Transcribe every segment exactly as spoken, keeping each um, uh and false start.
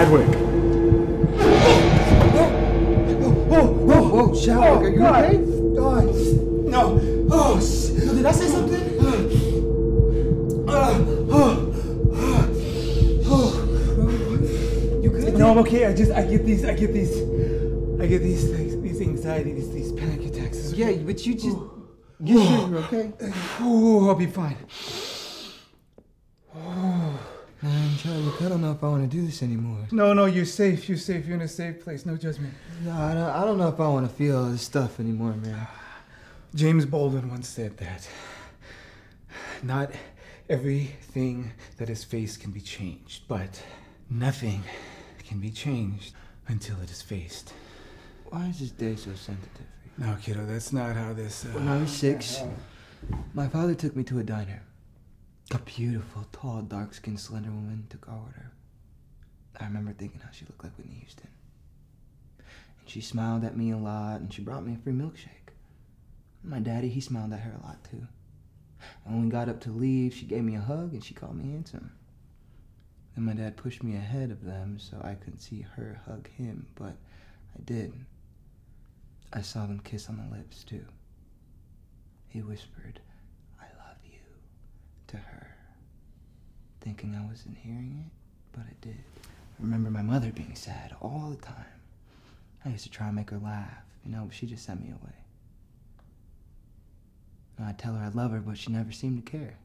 Chadwick. Whoa, whoa, whoa, Chadwick, are you God. okay? God. No. Oh, No, did I say something? Uh, oh. Oh. You good? No, I'm okay. I just, I get these, I get these, I get these things, these anxiety, these, these panic attacks. Yeah, but you just, you sure you're okay? Oh, I'll be fine. Man, Chadwick, I don't know if I want to do this anymore. No, no, you're safe. You're safe. You're in a safe place. No judgment. No, I don't, I don't know if I want to feel all this stuff anymore, man. James Baldwin once said that not everything that is faced can be changed, but nothing can be changed until it is faced. Why is this day so sensitive? No, kiddo, that's not how this... Uh... When I was six, my father took me to a diner. A beautiful, tall, dark-skinned, slender woman took our order. I remember thinking how she looked like Whitney Houston. And she smiled at me a lot, and she brought me a free milkshake. My daddy, he smiled at her a lot, too. And when we got up to leave, she gave me a hug, and she called me handsome. Then my dad pushed me ahead of them so I couldn't see her hug him, but I did. I saw them kiss on the lips, too. He whispered, "I love you," to her, thinking I wasn't hearing it, but I did. I remember my mother being sad all the time. I used to try and make her laugh, you know, but she just sent me away. And I'd tell her I love her, but she never seemed to care.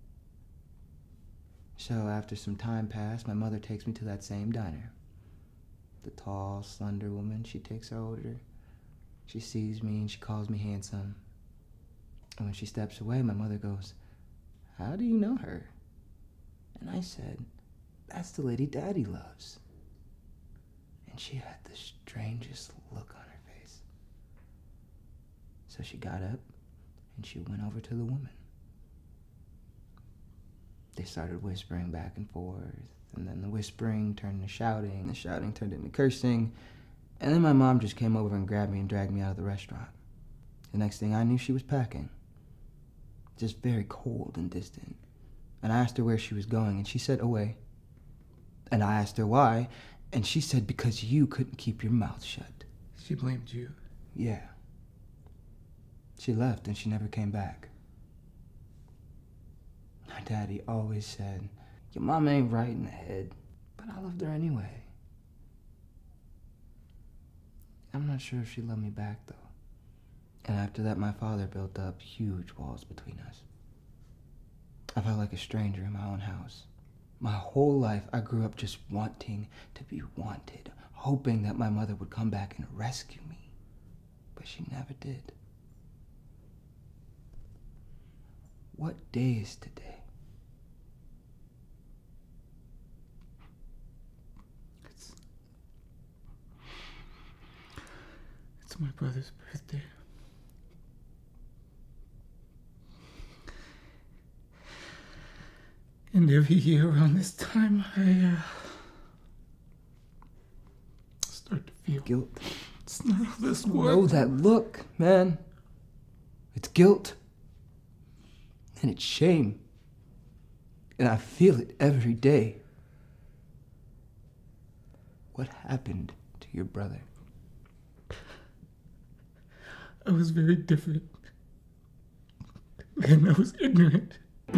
So after some time passed, my mother takes me to that same diner. The tall, slender woman, she takes our order. She sees me and she calls me handsome. And when she steps away, my mother goes, "How do you know her?" And I said, "That's the lady Daddy loves." And she had the strangest look on her face. So she got up and she went over to the woman. They started whispering back and forth, and then the whispering turned into shouting, the shouting turned into cursing, and then my mom just came over and grabbed me and dragged me out of the restaurant. The next thing I knew, she was packing. Just very cold and distant. And I asked her where she was going, and she said, "Away." And I asked her why, and she said, "Because you couldn't keep your mouth shut." She blamed you. Yeah. She left and she never came back. My daddy always said, "Your mom ain't right in the head," but I loved her anyway. I'm not sure if she loved me back, though. And after that, my father built up huge walls between us. I felt like a stranger in my own house. My whole life, I grew up just wanting to be wanted, hoping that my mother would come back and rescue me. But she never did. What day is today? It's... It's my brother's birthday. And every year around this time, I, uh, start to feel... Guilt. It's not how this works. Know that look, man. It's guilt. And it's shame. And I feel it every day. What happened to your brother? I was very different. And I was ignorant.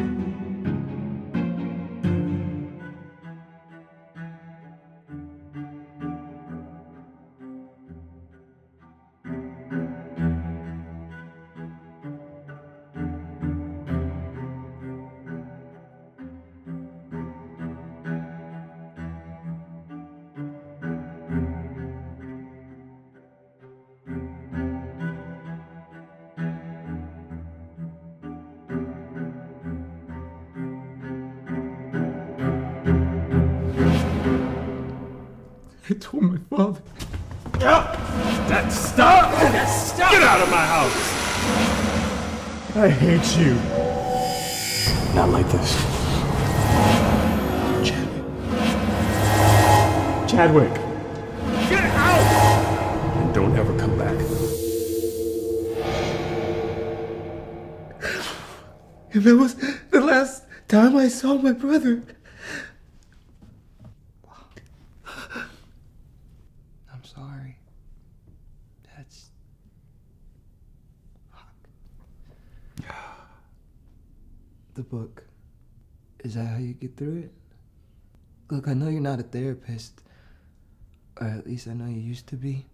I told my father. Yep. That's stop! That's stop! Get out of my house! I hate you. Not like this. Chadwick. Chadwick. Get out! And don't ever come back. And that was the last time I saw my brother. That's... Fuck. The book. Is that how you get through it? Look, I know you're not a therapist. Or at least I know you used to be.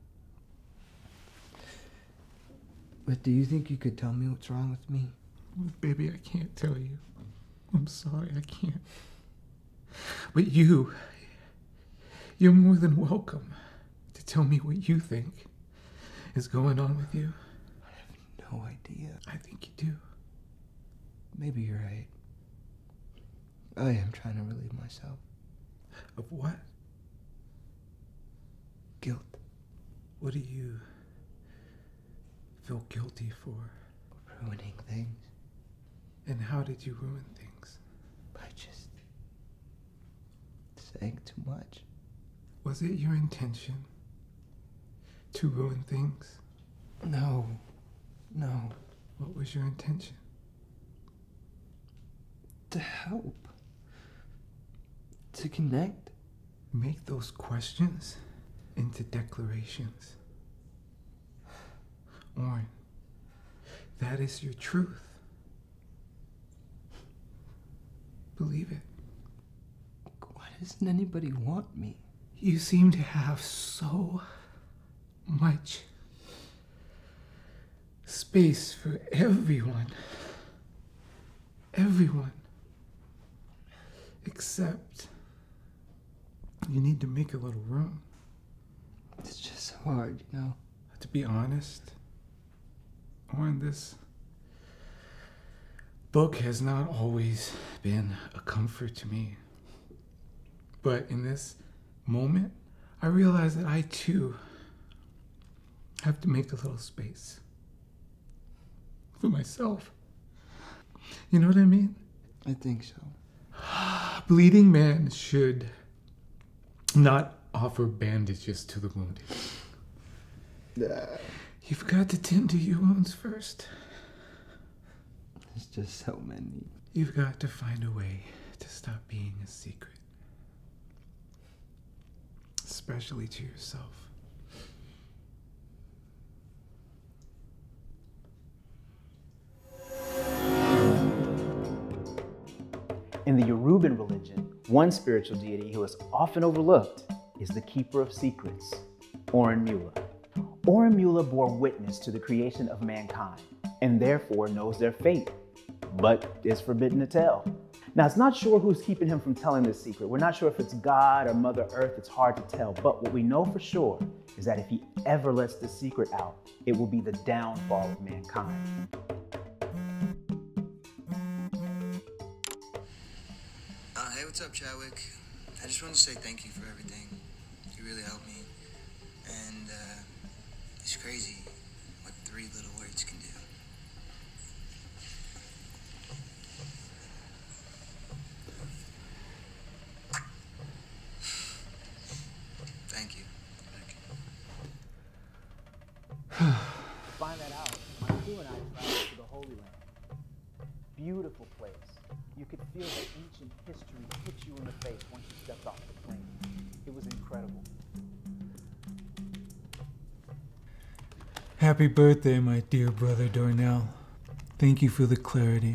But do you think you could tell me what's wrong with me? Baby, I can't tell you. I'm sorry, I can't. But you, you're more than welcome to tell me what you think is going on with you. I have no idea. I think you do. Maybe you're right. I am trying to relieve myself. Of what? Guilt. What do you feel guilty for? Ruining things. And how did you ruin things? By just saying too much. Was it your intention to ruin things? No. No. What was your intention? To help. To connect. Make those questions into declarations. Oren, that is your truth. Believe it. Why doesn't anybody want me? You seem to have so much space for everyone. Everyone. Except you need to make a little room. It's just hard, you know? To be honest, Oren, this book has not always been a comfort to me. But in this moment, I realize that I too have to make a little space for myself. You know what I mean? I think so. Bleeding men should not offer bandages to the wounded. Uh, You've got to tend to your wounds first. There's just so many. You've got to find a way to stop being a secret. Especially to yourself. In the Yoruban religion, one spiritual deity who is often overlooked is the keeper of secrets, Orunmila. Orunmila bore witness to the creation of mankind and therefore knows their fate, but is forbidden to tell. Now, it's not sure who's keeping him from telling this secret. We're not sure if it's God or Mother Earth. It's hard to tell. But what we know for sure is that if he ever lets the secret out, it will be the downfall of mankind. Uh, hey, what's up, Chadwick? I just wanted to say thank you for everything. You really helped me. And uh, it's crazy what three little words can do. Thank you. Thank you. To find that out, my crew and I traveled to the Holy Land. Beautiful place. You could feel that ancient history hit you in the face once you stepped off the plane. It was incredible. Happy birthday, my dear brother Darnell. Thank you for the clarity.